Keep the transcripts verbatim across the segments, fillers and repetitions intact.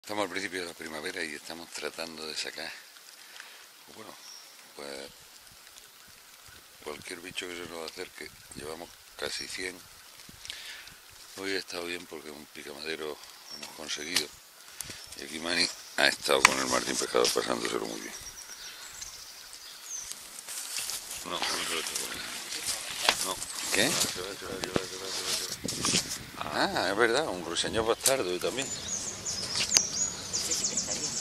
Estamos al principio de la primavera y estamos tratando de sacar, bueno, pues cualquier bicho que se nos acerque. Llevamos casi cien. Hoy ha estado bien porque un picamadero hemos conseguido. Y aquí Mani ha estado con el Martín Pescador pasándoselo muy bien. No, no se lo tengo. No. ¿Qué? Ah, es verdad, un ruiseñor bastardo también. Ese sí que está bien.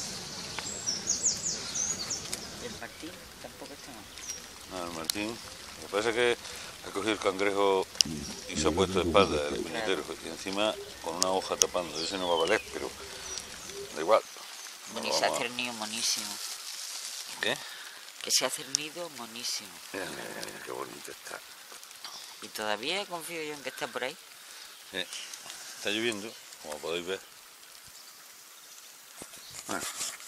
El Martín tampoco está mal. No, el Martín. Lo que pasa es que ha cogido el cangrejo y se ha puesto de espalda el puñetero. Y encima con una hoja tapando. Ese no va a valer, pero da igual. Bueno, No y se ha vamos a- cernido monísimo. ¿Qué? Que se ha cernido monísimo. Mira, mira, mira, mira, qué bonito está. Y todavía confío yo en que está por ahí. Eh, Está lloviendo, como podéis ver. Bueno,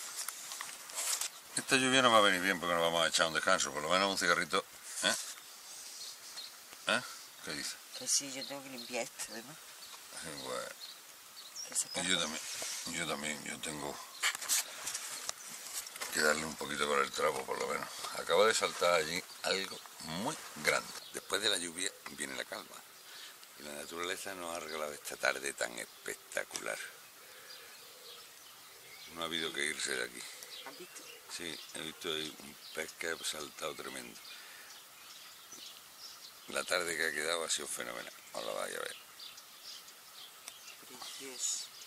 esta lluvia nos va a venir bien porque nos vamos a echar un descanso, por lo menos un cigarrito. ¿Eh? ¿Eh? ¿Qué dice? Que sí, yo tengo que limpiar esto, además. Pues, Que se y cae. yo también, yo también, yo tengo que darle un poquito con el trapo por lo menos. Acaba de saltar allí algo muy grande. Después de la lluvia viene la calma. Y la naturaleza nos ha regalado esta tarde tan espectacular. No ha habido que irse de aquí. ¿Has visto? Sí, he visto ahí un pez que ha saltado tremendo. La tarde que ha quedado ha sido fenomenal. Ahora vaya a ver. Precioso.